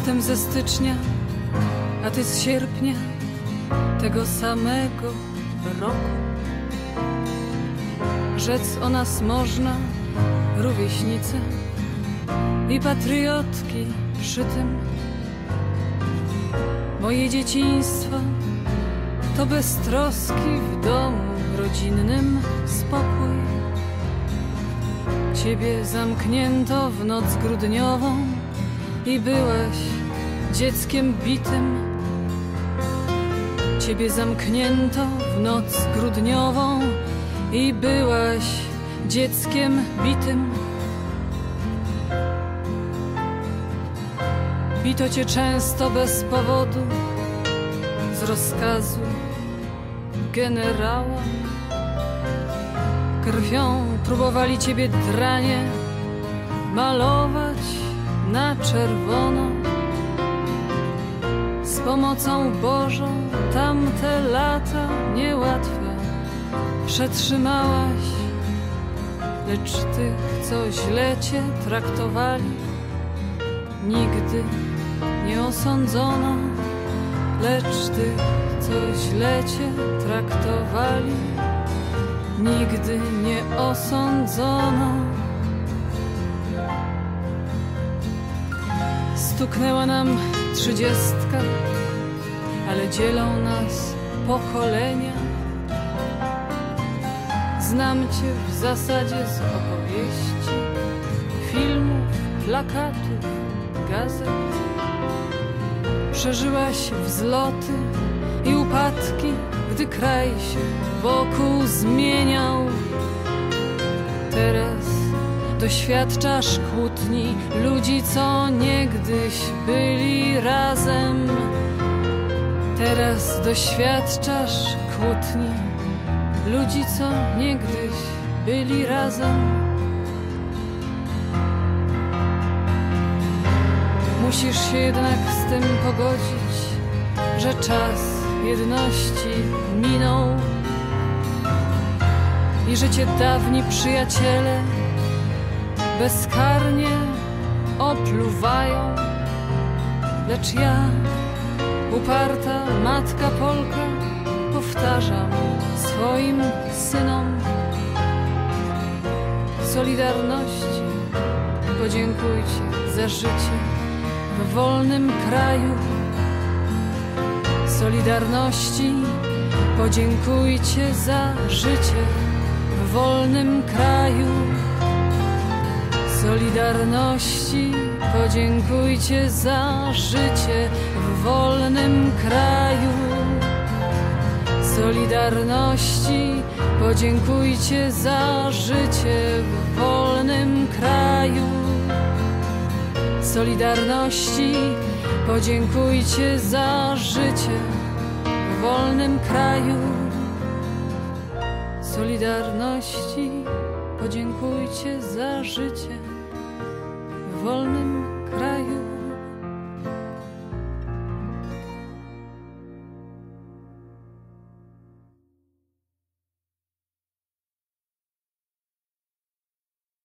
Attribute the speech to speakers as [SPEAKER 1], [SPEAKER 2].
[SPEAKER 1] Jestem ze stycznia, a ty z sierpnia tego samego roku. Rzec o nas można, rówieśnice i patriotki przy tym. Moje dzieciństwo to bez troski w domu rodzinnym spokój. Ciebie zamknięto w noc grudniową i byłeś dzieckiem bitym. Ciebie zamknięto w noc grudniową i byłaś dzieckiem bitym. Bito cię często bez powodu, z rozkazu generała. Krwią próbowali ciebie dranie malować na czerwono. Z pomocą Bożą tamte lata niełatwe przetrzymałaś, lecz tych, co źle cię traktowali, nigdy nie osądzono. Lecz tych, co źle cię traktowali, nigdy nie osądzono. Stuknęła nam 30, ale dzielą nas pokolenia. Znam cię w zasadzie z opowieści, filmów, plakatów, gazet. Przeżyłaś wzloty i upadki, gdy kraj się wokół zmieniał. Teraz doświadczasz kłótni ludzi, co niegdyś byli razem. Teraz doświadczasz kłótni ludzi, co niegdyś byli razem. Musisz się jednak z tym pogodzić, że czas jedności minął i że cię dawni przyjaciele bezkarnie opluwają. Lecz ja, uparta matka Polka, powtarzam swoim synom: Solidarności podziękujcie za życie w wolnym kraju. Solidarności podziękujcie za życie w wolnym kraju. Solidarności podziękujcie za życie w wolnym kraju. Solidarności podziękujcie za życie w wolnym kraju. Solidarności podziękujcie za życie w wolnym kraju. Solidarności podziękujcie za życie w wolnym kraju.